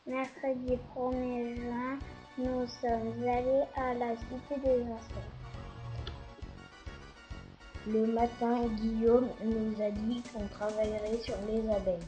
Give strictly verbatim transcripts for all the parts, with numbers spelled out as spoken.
Mercredi premier juin, nous sommes allés à la Cité des Insectes. Le matin, Guillaume nous a dit qu'on travaillerait sur les abeilles.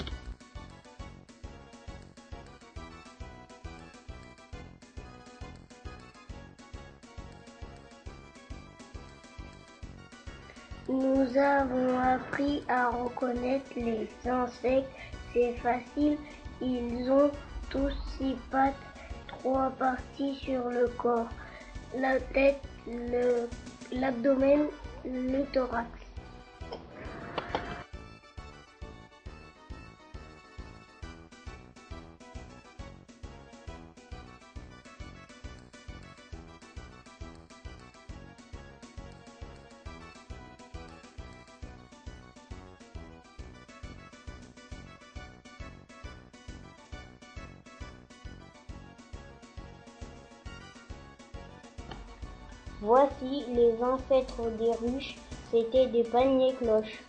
Nous avons appris à reconnaître les insectes, c'est facile, ils ont tous six pattes, trois parties sur le corps, la tête, le, l'abdomen, le thorax. Voici les ancêtres des ruches, c'étaient des paniers cloches.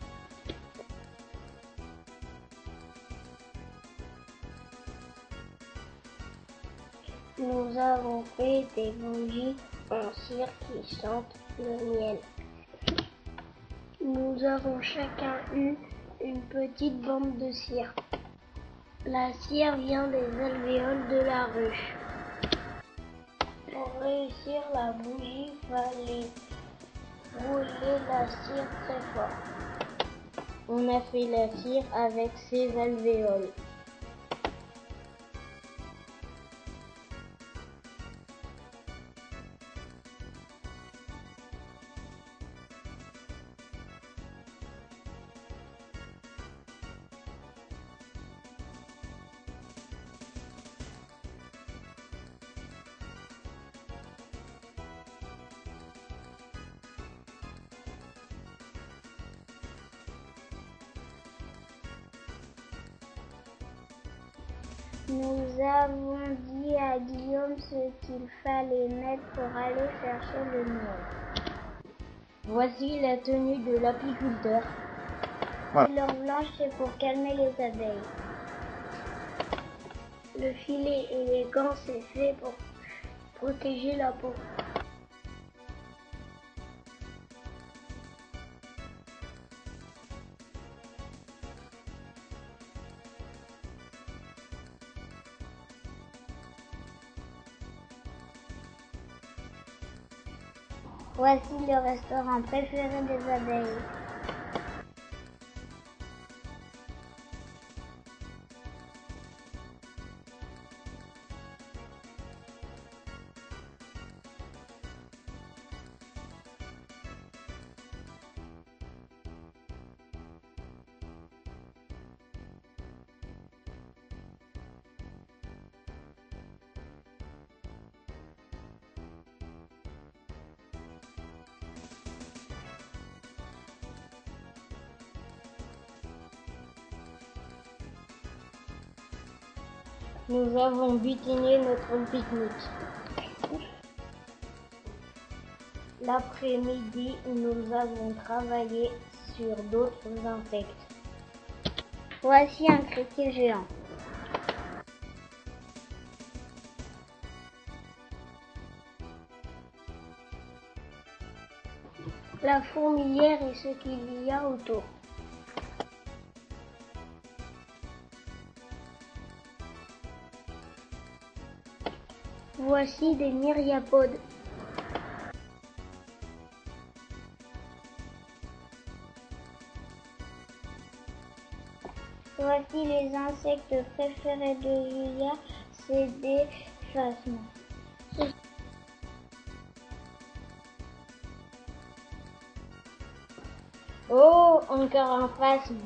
Nous avons fait des bougies en cire qui sentent le miel. Nous avons chacun eu une petite bande de cire. La cire vient des alvéoles de la ruche. Pour réussir la bougie, fallait rouler la cire très fort. On a fait la cire avec ses alvéoles. Nous avons dit à Guillaume ce qu'il fallait mettre pour aller chercher le miel. Voici la tenue de l'apiculteur. La couleur blanche, c'est pour calmer les abeilles. Le filet et les gants, c'est fait pour protéger la peau. Voici le restaurant préféré des abeilles. Nous avons butiné notre pique-nique. L'après-midi, nous avons travaillé sur d'autres insectes. Voici un criquet géant. La fourmilière et ce qu'il y a autour. Voici des myriapodes. Voici les insectes préférés de Julia, c'est des phasmes. Oh, encore un phasme.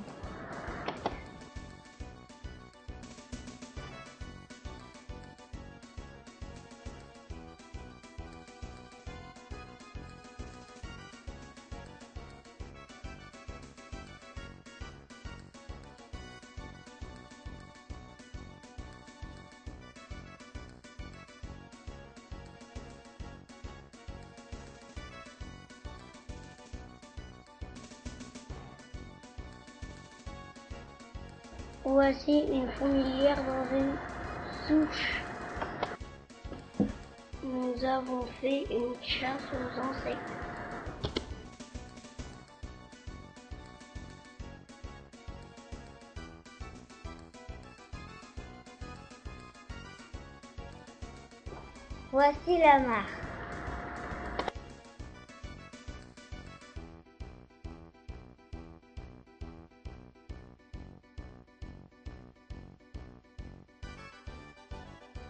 Voici une fourmilière dans une souche. Nous avons fait une chasse aux insectes. Voici la mare.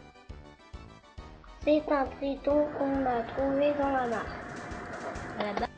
C'est un triton qu'on a trouvé dans la mare. Là-bas.